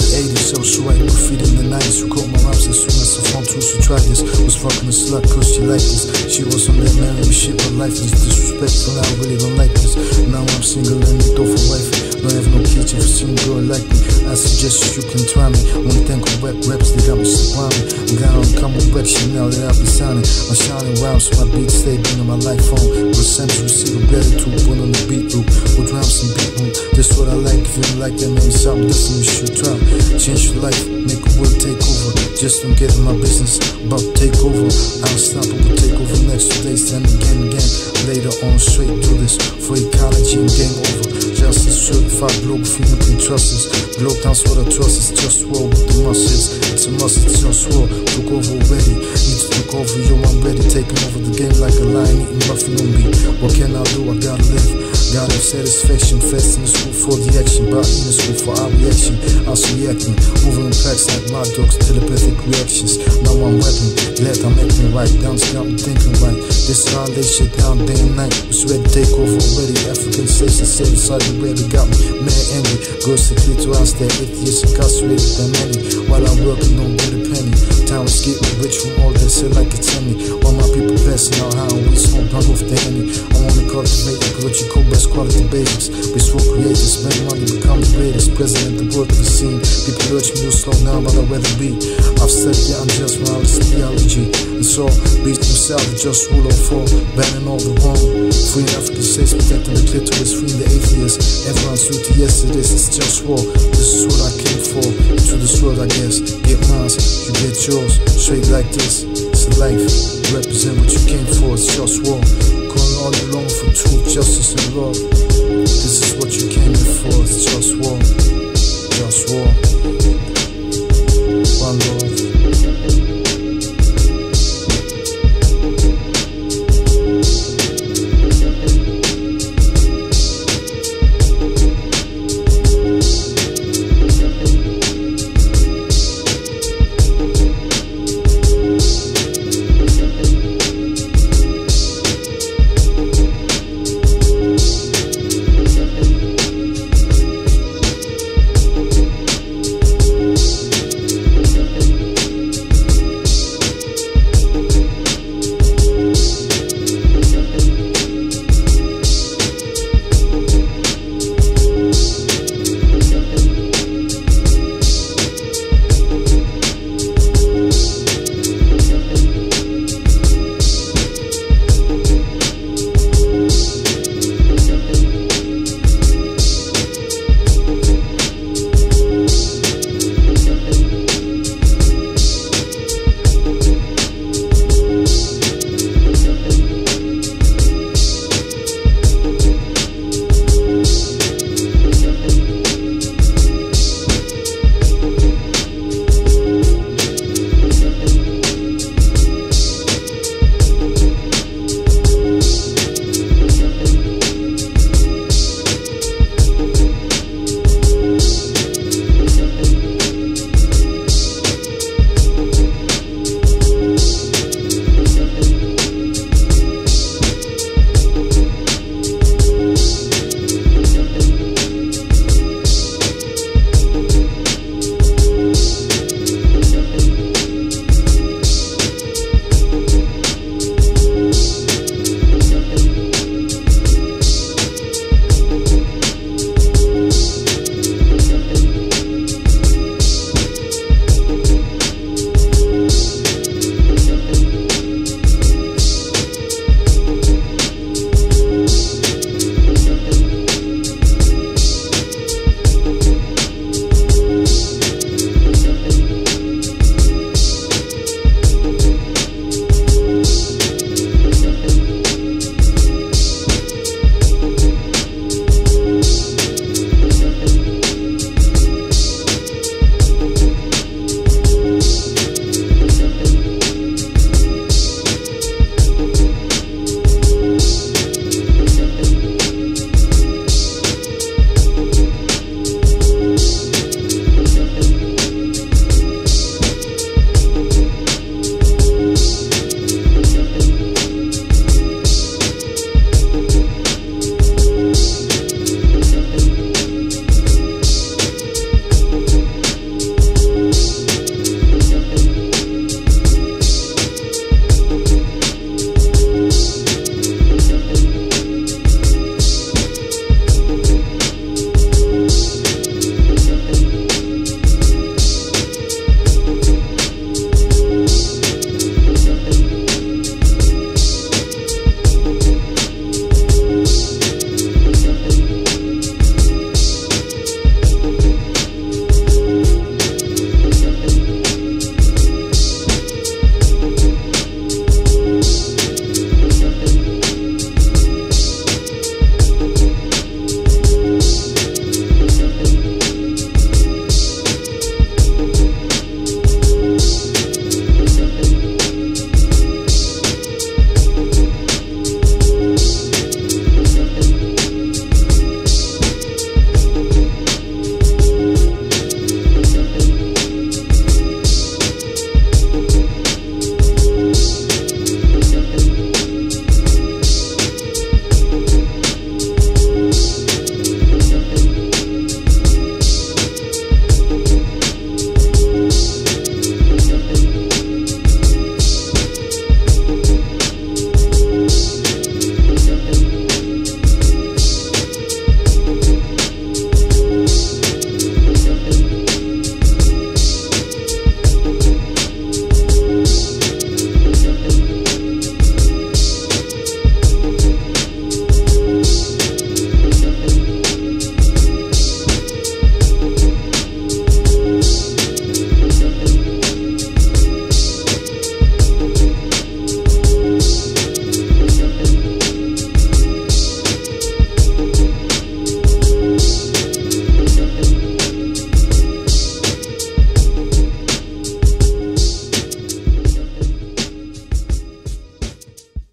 80s, I was right, graffiti in the 90s. Who caught my rhymes as soon as I found tools to try this. Was fucking a slut cause she liked this. She was on that marry me shit, but life is disrespectful, I really don't like this. Now I'm single and it off a wife. Don't have no kitchen for seeing a girl like me. I suggest you can try me. Wanna thank on wet reps, they got me sublime. I'm down on come back shit now that I be signing. I'm shining rhymes, so my beats stay been on my life phone. With Sam's receiver better to put on the beat loop. With rhymes and beat loop. That's what I like. If you don't like that, maybe something different you should try. Change your life, make a world take over. Just don't get in my business, about to take over. Unstoppable take over next 2 days, then again. Later on, straight do this for ecology and game over. Justice certified global fingerprint trusses. Globe downs what I trust is just war with the muscles. It's a must, it's just war. Took over already, need to take over, yo, I'm ready. Taking over the game like a lion eating buffalo meat. What can I do? I gotta live. Gotta have satisfaction, fast in the school for the action, but in the school for our reaction. I was reacting, moving in packs like my dogs, telepathic reactions. Now I'm rapping, glad I'm acting right. Down's got me thinking right. This is how they shit down day and night. Was ready to take over already. African slaves and sailors, Sergeant Baby got me mad angry. Girls secret to us, they're atheists incarcerated than many. While I'm working, don't get a penny. Time is getting rich from all this, shit like it's Henny. While my people passing out how we smoke down with the Henny. I wanna cultivate what you call best quality basics. We swore creators, spend money, become the greatest. President, the world of the scene. People urge me to slow down, but I'd rather be. I've studied the unjust violence theology. And so, beats themselves, just rule of four, banning all the wrong. Freeing African slaves, protecting the clitoris, freeing the atheists. Everyone's with yes, it is, it's just war. This is what I came for. To this world, I guess. Get mine, you get yours. Straight like this, it's a life. Represent what you came for, it's just war. Calling all along for truth, justice, and love. This is what you came here for, it's just war. Just war.